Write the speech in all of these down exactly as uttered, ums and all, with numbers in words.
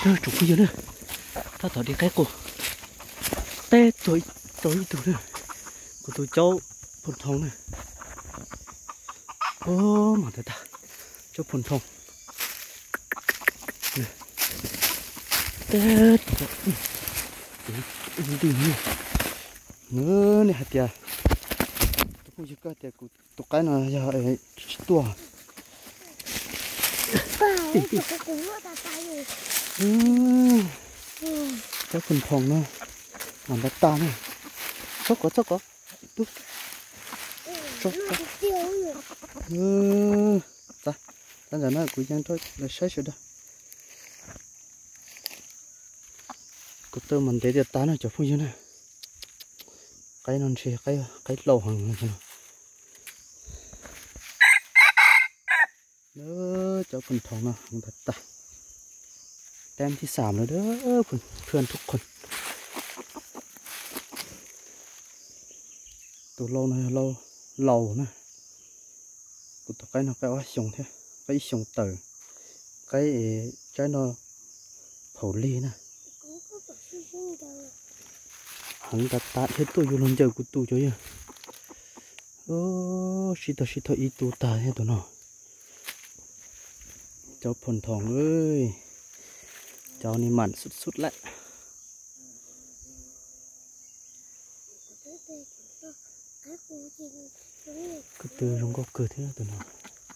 nữa chụp cái gì nữa ta thở đi cái cổ tê tuổi tuổi tuổi nữa của tôi cháu phun thông này ô mà thật ta cháu phun thông này tê đi đi nữa này hạt tiệt tôi cũng chỉ có tiệt của tụi cái nào giờ ấy tua cháu phun thông nữa làm đất ta này sốc có sốc có đúng sốc có ừ ta ta giờ nó cũng chẳng thôi là sai rồi đó có tơ mình để ta nó cho phu này cái non xe cái cái lâu hàng này nữa cho phần thòng nào hàng đất ta temที่สามแล้วเด้อเพื่อนเพื่อนทุกคนตัวlâu này lâu lâu nè của tụi cái nó cái quá sùng thế cái sùng tử cái trái nó phổ ly nè hắn đặt tạ hết tôi vô lần giờ của tôi cho nhá ô xí tao xí tao ít tôi ta hết tụi nó cháu phần thòng ơi cháu này mặn sút sút lại cứ từ trong có cửa thế tụi nó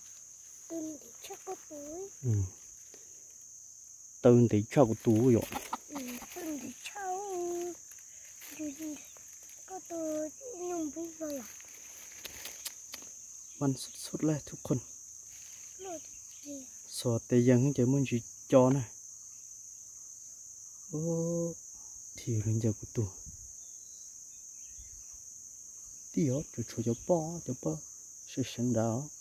ừ. Tơn thì cho của tú rồiมันสุดๆเลยทุกคนสอดแต่ยังจะมันจะจอนะโอ้ที่เรื่องจะกูตัวที่อ๋อจะช่วยจะป้อจะป้อ是神的哦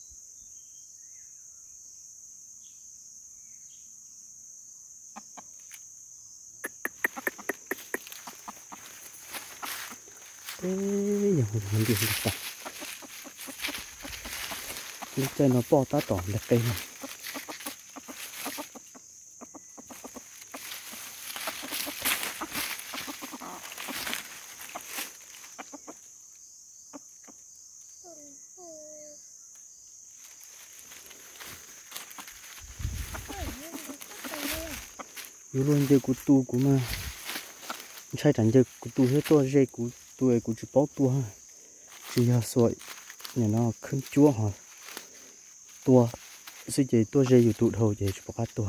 เอ๊ยยังมันดีดีต่อนี่ใจnóป้อตาต่อเล็กไปหน่อยอยู่luôn giờ của tu của mà sai chẳng giờ của tu hết tua dây của tu của chỉ bảo tua ha chỉ là sợi nhà nó khơi chúa hả tua xây chế tua dâyอยู่tụ đầu để cho bắt tua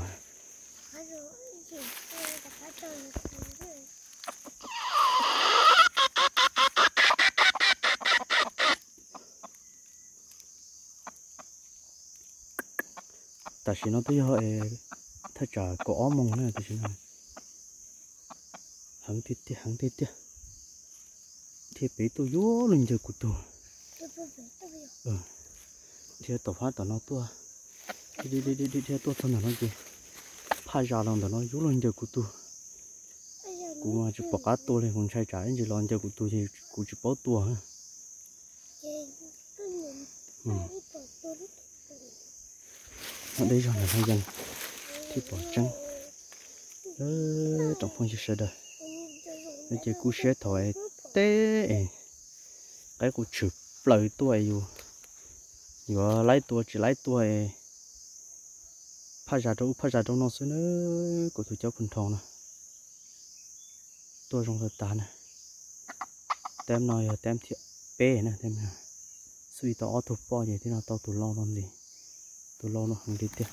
tại vì nó tới họถ้าจ่าก็อ้อมมองนะที่ฉันหังทิศที่หังทิศที่ที่ไปตัวโย่เลยจะกูตัวเออเที่ยวตัวฟ้าตัวน้องตัวดีดีดีดีเที่ยวตัวเท่านั้นจีพายจ่าลองตัวน้องโย่เลยจะกูตัวกูมาจะปากตัวเลยคนใช้จ่าจะลองจะกูตัวที่กูจะป้อตัวฮะอืมđây rồi là hay dần thì bỏ trắng ơ trong phong chỉ sợ đời bây giờ cú sẽ thoại té cái cú chụp lời tuổi dù dù lấy tuổi chỉ lấy tuổi pha giả đâu pha giả đâu nó sẽ nữa của tụi cháu phần thòng nè tôi trong thật ta nè tem nói tem thiệt bé nè tem suy tao thuộc po vậy thế nào tao tụi lo non gì tụi lo nó hàng đi tiếp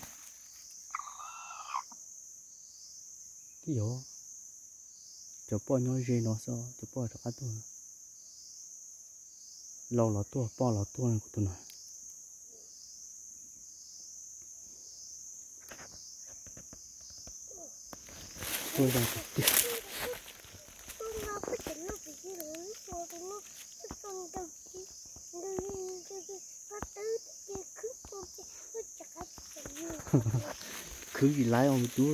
cái gì cho po nhoi gì nó sao cho po cho cá tôi lâu là tôi po là tôi này của tôi này tôi đang tiếp cứ gì lái ông chú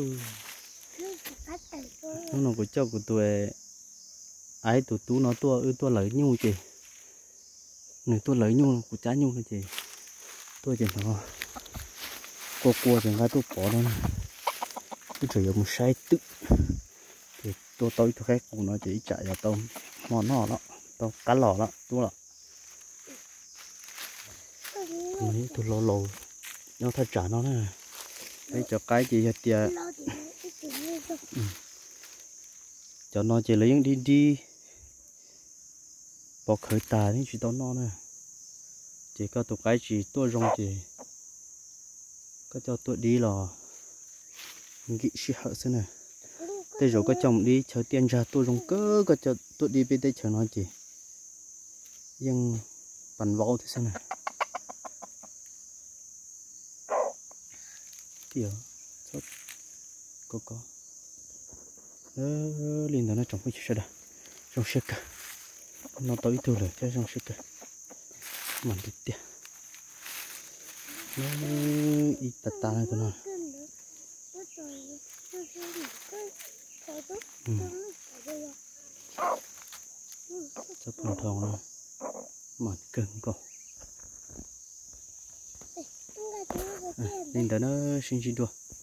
nó nó của cho của tôi ai tụi tú nó tua ư tua lấy nhu chị người tua lấy nhu của trái nhu này chị tôi chỉ nó cô cua thì cái tôi bỏ đó cái trời một sai tự thì tôi tôi tôi khác cũng nói chỉ chạy vào tôm món nó đó tôm cá lò đó đúng không mấy tôi lò lò nhau thay trả nó nè đây cho cái gì hết tiệt ừ. Cho nó chỉ lấy những đi đi bỏ khởi tà những chuyện đó nó nè chỉ có tụi cái gì tôi rong chỉ có cho tôi đi là nghĩ sự hở thế này thế rồi có chồng đi chờ tiền ra tôi rong cơ có cho tôi đi bên đây chờ nó chỉ nhưng bàn võ thế này kiểu sốt có có ờ, liền đó nó trồng cái gì đó trong sức cả nó tới tôi rồi cho trong sức cả mình đi tiền nó ít tạt ta này thôi ừ. Cho phần thòng này mặt cứng cổ à, nên đó nó sinh sinh đua